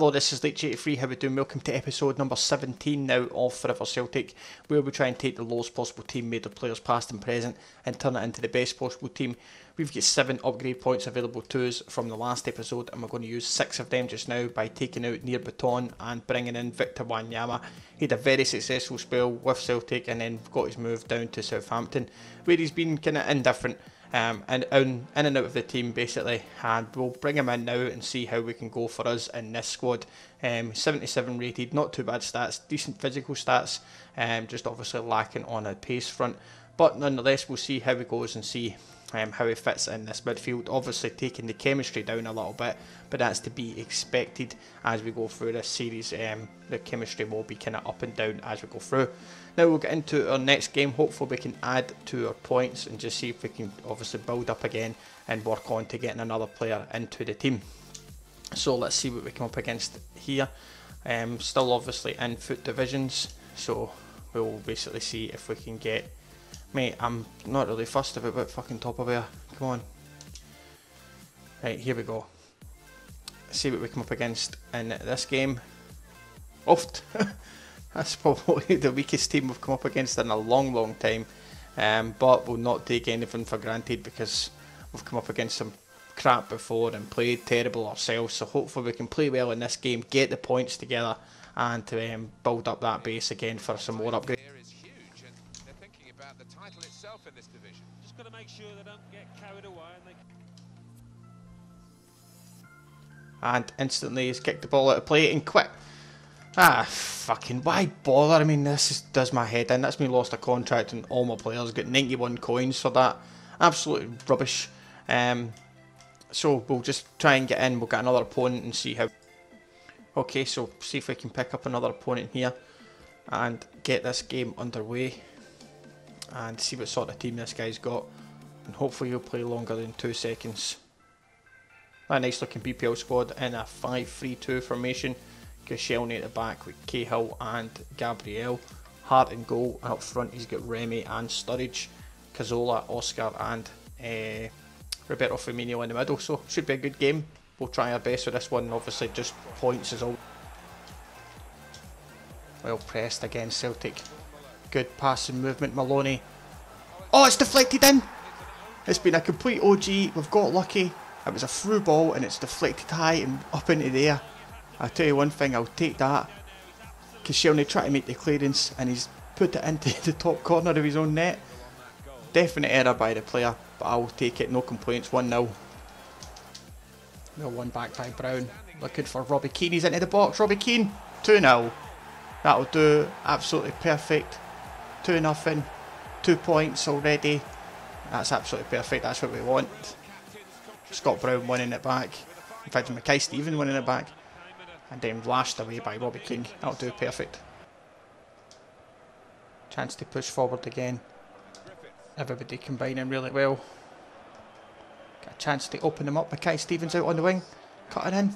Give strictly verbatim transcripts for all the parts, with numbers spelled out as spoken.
Hello, this is Leech eighty-three, how we doing? Welcome to episode number seventeen now of Forever Celtic, where we try and take the lowest possible team made of players past and present and turn it into the best possible team. We've got seven upgrade points available to us from the last episode, and we're going to use six of them just now by taking out Near Baton and bringing in Victor Wanyama. He had a very successful spell with Celtic and then got his move down to Southampton, where he's been kind of indifferent. Um, and in, in and out of the team basically, and we'll bring him in now and see how we can go for us in this squad. Um, seventy-seven rated, not too bad stats, decent physical stats, um, just obviously lacking on a pace front, but nonetheless we'll see how he goes and see um, how he fits in this midfield. Obviously taking the chemistry down a little bit, but that's to be expected as we go through this series. Um, the chemistry will be kind of up and down as we go through. Now we'll get into our next game. Hopefully we can add to our points and just see if we can obviously build up again and work on to getting another player into the team. So let's see what we come up against here. Um, still obviously in foot divisions, so we'll basically see if we can get... Mate, I'm not really fussed about what fucking top of air. Come on. Right, here we go. Let's see what we come up against in this game. Oft. That's probably the weakest team we've come up against in a long, long time. Um, but we'll not take anything for granted because we've come up against some crap before and played terrible ourselves. So hopefully we can play well in this game, get the points together, and to um, build up that base again for some more upgrades. Just got to make sure they don't get carried away and they... And instantly he's kicked the ball out of play and quit. Ah, fucking, why bother? I mean, this is, does my head in. That's me lost a contract and all my players got ninety-one coins for that. Absolutely rubbish. Um, so we'll just try and get in. We'll get another opponent and see how... Okay, so see if we can pick up another opponent here and get this game underway and see what sort of team this guy's got. And hopefully he'll play longer than two seconds. A nice looking B P L squad in a five three two formation. Shelny at the back with Cahill and Gabriel. Hart in goal, and up front he's got Remy and Sturridge, Cazzola, Oscar and uh, Roberto Firmino in the middle. So should be a good game. We'll try our best with this one. Obviously just points is all. Well pressed against Celtic. Good passing movement, Maloney. Oh, it's deflected in! It's been a complete O G. We've got lucky. It was a through ball and it's deflected high and up into the air. I'll tell you one thing, I'll take that. Koscielny tried to make the clearance and he's put it into the top corner of his own net. Definite error by the player, but I'll take it, no complaints, one nil. Well, one back by Brown. Looking for Robbie Keane, he's into the box, Robbie Keane, two nil. That'll do, absolutely perfect. two nothing, two points already. That's absolutely perfect, that's what we want. Scott Brown winning it back. In fact, Mackay Stephen winning it back. And then lashed away by Robbie King. That'll do perfect. Chance to push forward again. Everybody combining really well. Got a chance to open them up. Mackay Stevens out on the wing. Cutting in.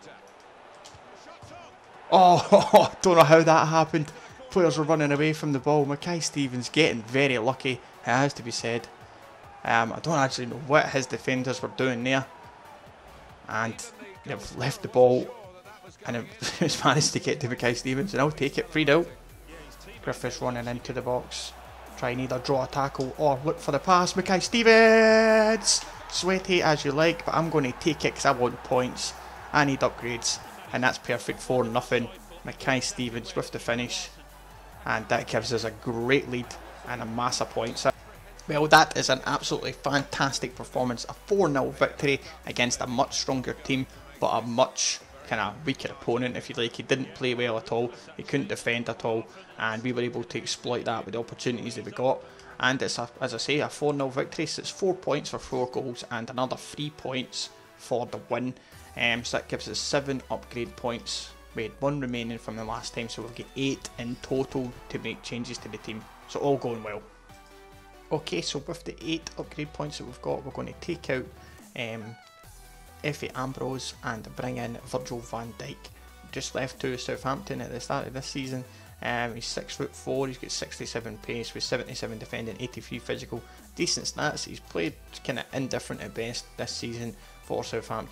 Oh, don't know how that happened. Players were running away from the ball. Mackay Stevens getting very lucky. It has to be said. Um, I don't actually know what his defenders were doing there. And they've left the ball. And it's managed to get to Mackay Stevens, and I'll take it, three nil. Griffiths running into the box. Try and either draw a tackle or look for the pass. Mackay Stevens! Sweaty as you like, but I'm going to take it because I want points. I need upgrades, and that's perfect, four nothing. Mackay Stevens with the finish. And that gives us a great lead and a mass of points. Well, that is an absolutely fantastic performance. A four nil victory against a much stronger team, but a much kind of weaker opponent, if you like. He didn't play well at all, he couldn't defend at all, and we were able to exploit that with the opportunities that we got. And it's, a, as I say, a four nil victory, so it's four points for four goals and another three points for the win. Um, so that gives us seven upgrade points. We had one remaining from the last time, so we'll get eight in total to make changes to the team. So all going well. Okay, so with the eight upgrade points that we've got, we're going to take out um, Effie Ambrose and bring in Virgil van Dijk. Just left to Southampton at the start of this season. Um, he's six foot four, he's got sixty-seven pace with seventy-seven defending, eighty-three physical. Decent stats. He's played kind of indifferent at best this season for Southampton.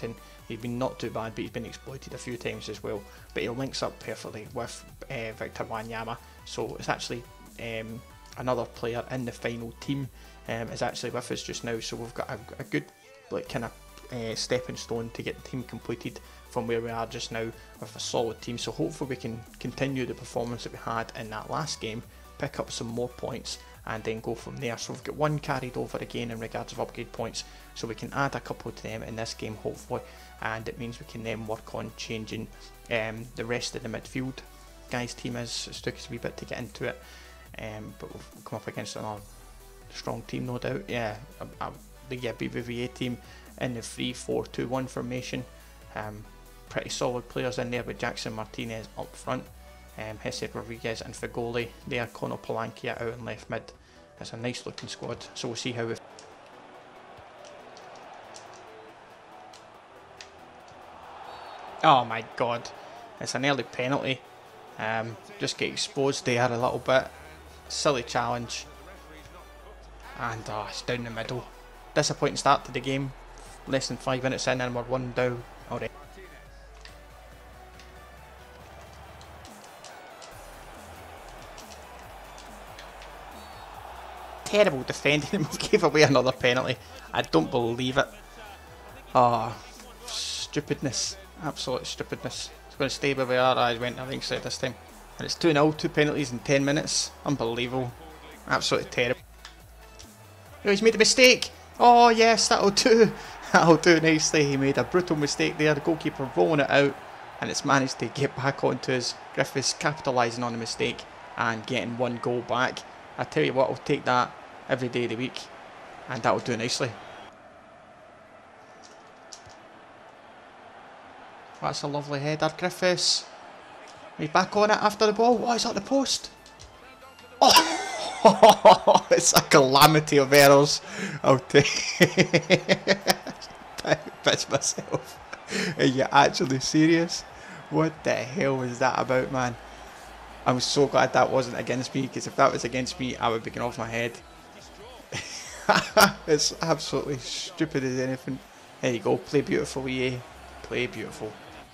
He's been not too bad, but he's been exploited a few times as well. But he links up perfectly with uh, Victor Wanyama, so it's actually um, another player in the final team um, is actually with us just now. So we've got a, a good like kind of uh, stepping stone to get the team completed from where we are just now with a solid team. So hopefully we can continue the performance that we had in that last game, pick up some more points, and then go from there. So we've got one carried over again in regards of upgrade points, so we can add a couple to them in this game hopefully, and it means we can then work on changing um, the rest of the midfield guys team. Is it's took us a wee bit to get into it, um, but we've come up against another strong team, no doubt. Yeah, a, a, the yeah, B B V A team in the three four two one formation. Um, pretty solid players in there with Jackson Martinez up front, um, Jesse Rodriguez and Figoli there, Conor Polankia out in left mid. It's a nice looking squad, so we'll see how we... Oh my god, it's an early penalty. Um, just get exposed there a little bit. Silly challenge. And oh, it's down the middle. Disappointing start to the game. Less than five minutes in and we're one down already. Terrible defending and we gave away another penalty. I don't believe it. Oh, stupidness. Absolute stupidness. It's going to stay where we are. I went I think so this time. And it's two nil, two penalties in ten minutes. Unbelievable. Absolutely terrible. Oh, he's made a mistake. Oh yes, that'll do. That'll do nicely. He made a brutal mistake there. The goalkeeper rolling it out, and it's managed to get back onto his. Griffiths capitalising on the mistake and getting one goal back. I tell you what, I'll take that every day of the week, and that'll do nicely. That's a lovely header, Griffiths. He's back on it after the ball. What is that, the post? Oh, it's a calamity of errors. I'll take I piss myself. Are you actually serious? What the hell was that about, man? I'm so glad that wasn't against me, because if that was against me, I would be getting off my head. It's absolutely stupid as anything. There you go, play beautiful, E A. Play beautiful.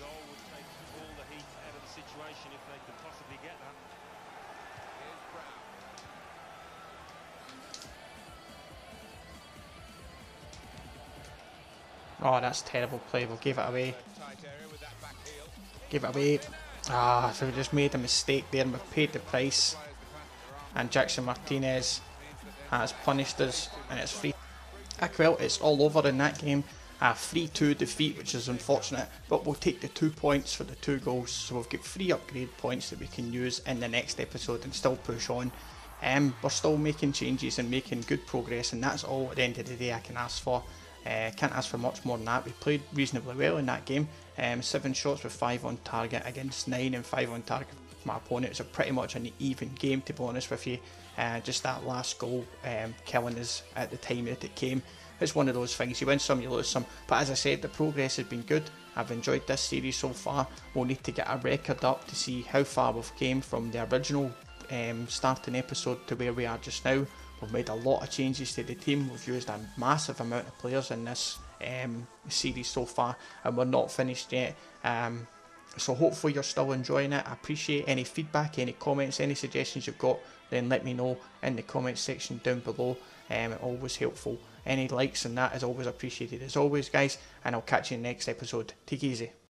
Oh, that's terrible play. We'll give it away. Give it away. Ah, so we just made a mistake there and we've paid the price. And Jackson Martinez has punished us, and it's free. Ah, well, it's all over in that game. A three two defeat, which is unfortunate, but we'll take the two points for the two goals. So we've got three upgrade points that we can use in the next episode and still push on. Um, we're still making changes and making good progress, and that's all at the end of the day I can ask for. Uh, can't ask for much more than that. We played reasonably well in that game. Um, seven shots with five on target against nine and five on target for my opponent. It's a pretty much an even game, to be honest with you. Uh, just that last goal um, killing us at the time that it came. It's one of those things, you win some, you lose some. But as I said, the progress has been good. I've enjoyed this series so far. We'll need to get a record up to see how far we've came from the original um, starting episode to where we are just now. We've made a lot of changes to the team. We've used a massive amount of players in this um, series so far, and we're not finished yet. Um, so hopefully you're still enjoying it. I appreciate any feedback, any comments, any suggestions you've got. Then let me know in the comments section down below. Um, always helpful. Any likes and that is always appreciated as always, guys. And I'll catch you in the next episode. Take it easy.